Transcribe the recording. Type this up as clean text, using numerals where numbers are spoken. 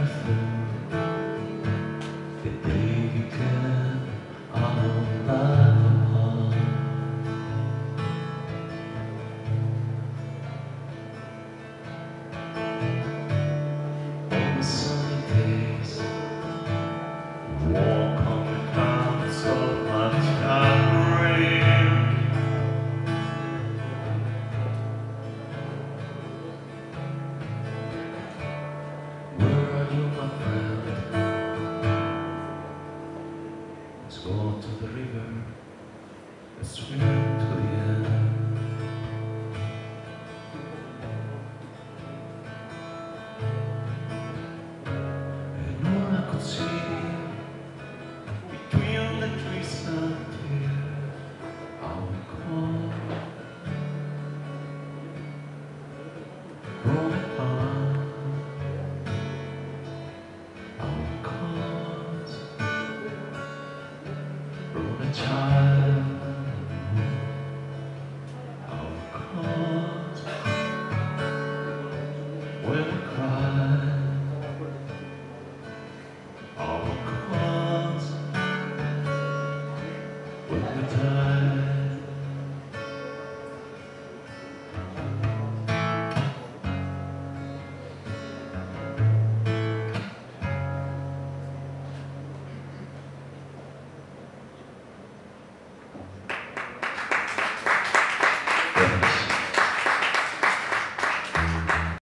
the day began our life apart. On the sunny days, walk on the clouds of much rain. Where are you, my friend? Let's go to the river. Let's swim.